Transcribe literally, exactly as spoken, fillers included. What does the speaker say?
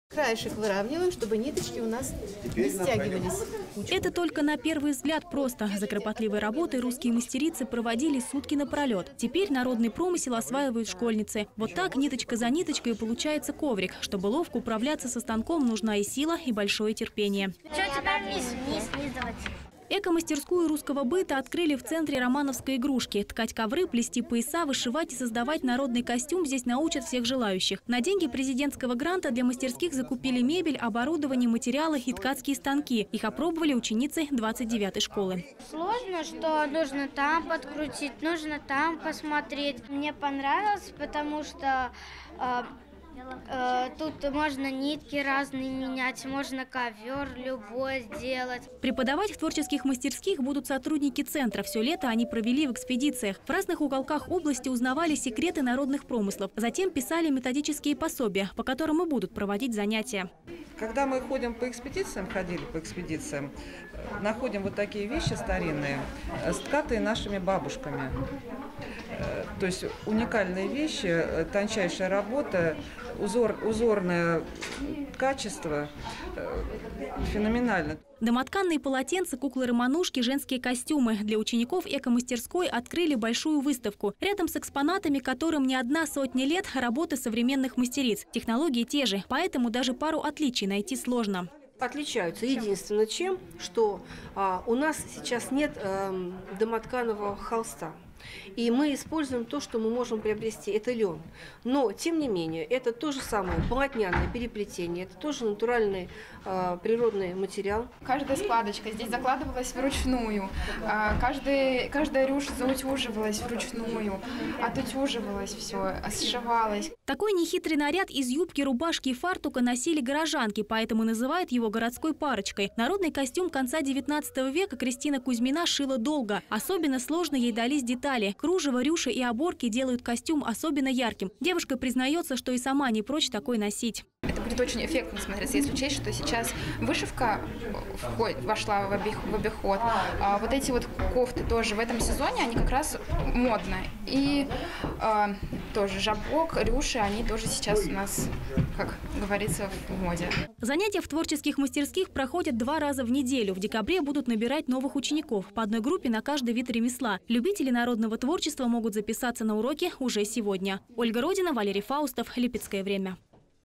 Краешек выравниваем, чтобы ниточки у нас не стягивались. Это только на первый взгляд просто. За кропотливой работой русские мастерицы проводили сутки напролет. Теперь народный промысел осваивают школьницы. Вот так, ниточка за ниточкой, получается коврик. Чтобы ловко управляться со станком, нужна и сила, и большое терпение. Что тебя вниз, вниз, вниз давать? Эко-мастерскую русского быта открыли в центре Романовской игрушки. Ткать ковры, плести пояса, вышивать и создавать народный костюм здесь научат всех желающих. На деньги президентского гранта для мастерских закупили мебель, оборудование, материалы и ткацкие станки. Их опробовали ученицы двадцать девятой школы. Сложно, что нужно там подкрутить, нужно там посмотреть. Мне понравилось, потому что э, э, тут можно нитки разные менять, можно ковер любой сделать. Преподавать в творческих мастерских будут сотрудники центра. Все лето они провели в экспедициях. В разных уголках области узнавали секреты народных промыслов. Затем писали методические пособия, по которым и будут проводить занятия. Когда мы ходим по экспедициям, ходили по экспедициям, находим вот такие вещи старинные, скатые нашими бабушками. То есть уникальные вещи, тончайшая работа, узор, узорное качество феноменально. Домотканные полотенца, куклы-романушки, женские костюмы. Для учеников эко-мастерской открыли большую выставку. Рядом с экспонатами, которым не одна сотня лет, работы современных мастериц. Технологии те же, поэтому даже пару отличий найти сложно. Отличаются единственное чем, что а, у нас сейчас нет а, домотканого холста. И мы используем то, что мы можем приобрести, это лен. Но, тем не менее, это то же самое полотняное переплетение, это тоже натуральный э, природный материал. Каждая складочка здесь закладывалась вручную, каждая, каждая рюша заутюживалась вручную, отутюживалась все, сшивалась. Такой нехитрый наряд из юбки, рубашки и фартука носили горожанки, поэтому называют его городской парочкой. Народный костюм конца девятнадцатого века Кристина Кузьмина шила долго. Особенно сложно ей дались детали. Кружево, рюши и оборки делают костюм особенно ярким. Девушка признается, что и сама не прочь такой носить. Это будет очень эффектно смотреться, если учесть, что сейчас вышивка вошла в обиход. А вот эти вот кофты тоже в этом сезоне, они как раз модные. И а, тоже жабок, рюши, они тоже сейчас у нас, как говорится, в моде. Занятия в творческих мастерских проходят два раза в неделю. В декабре будут набирать новых учеников. По одной группе на каждый вид ремесла. Любители народного творчества могут записаться на уроки уже сегодня. Ольга Родина, Валерий Фаустов. Липецкое время.